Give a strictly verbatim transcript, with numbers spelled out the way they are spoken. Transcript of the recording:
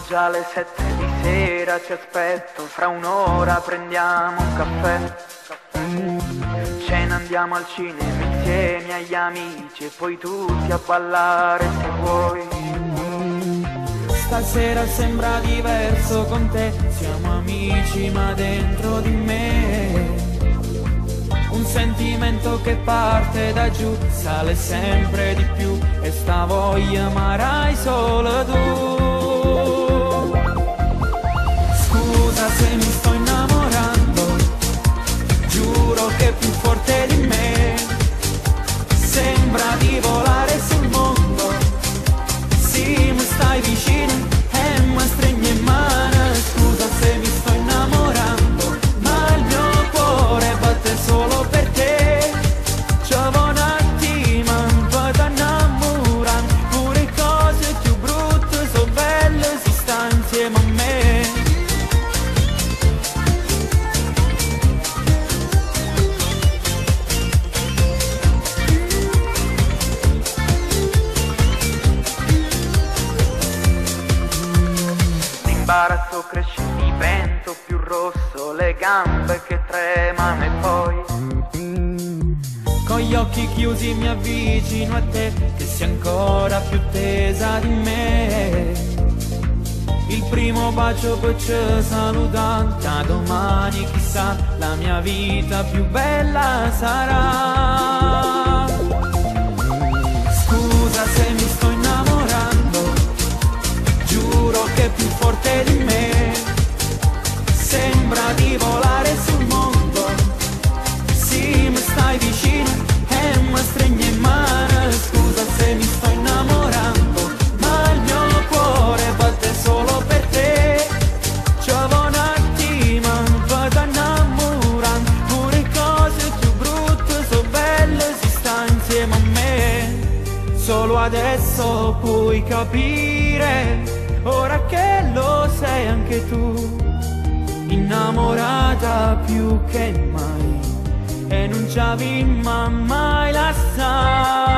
già le sette di sera, ti aspetto, fra un'ora prendiamo un caffè. Ce ne andiamo al cinema insieme agli amici e poi tutti a ballare se vuoi. Stasera sembra diverso con te, siamo amici ma dentro di me un sentimento che parte da giù, sale sempre di più e sta voglia amarai solo tu. Scusa se mi sto innamorando, giuro che è più forte di me, sembra di volare sul mondo, sì mi stai vicino e mi stringi in mano. Scusa se mi sto innamorando, ma il mio cuore batte solo per te. C'avevo un attimo un po' innamorare, pure cose più brutte so belle si sta insieme a me. L'imbarazzo cresce, divento più rosso, le gambe che tremano e poi con gli occhi chiusi mi avvicino a te, che sei ancora più tesa di me. Il primo bacio poi ci saluta, da domani chissà la mia vita più bella sarà. Scusa se mi sto innamorando, giuro che è più forte di me, sembra di volare sul mondo, sì mi stai vicino e mi stringi in mano. Scusa se mi sto innamorando, ma il mio cuore batte solo per te. C'avevo un attimo un po' da innamorare, pure cose più brutte so belle si sta insieme a me. Solo adesso puoi capire, ora che lo sei anche tu, innamorata più che mai e non ci avevi mai lasciato.